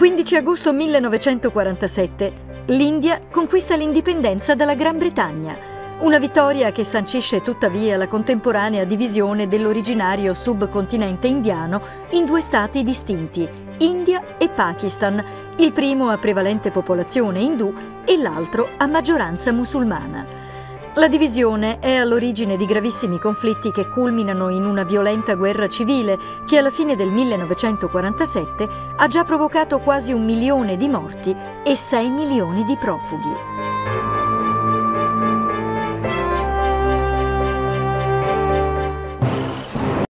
15 agosto 1947. L'India conquista l'indipendenza dalla Gran Bretagna. Una vittoria che sancisce tuttavia la contemporanea divisione dell'originario subcontinente indiano in due stati distinti, India e Pakistan, il primo a prevalente popolazione indù e l'altro a maggioranza musulmana. La divisione è all'origine di gravissimi conflitti che culminano in una violenta guerra civile che alla fine del 1947 ha già provocato quasi 1 milione di morti e 6 milioni di profughi.